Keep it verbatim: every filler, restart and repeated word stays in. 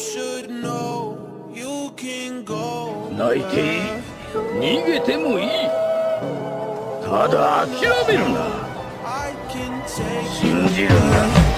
泣いていい、逃げてもいい。ただ諦めるな。信じるんだ。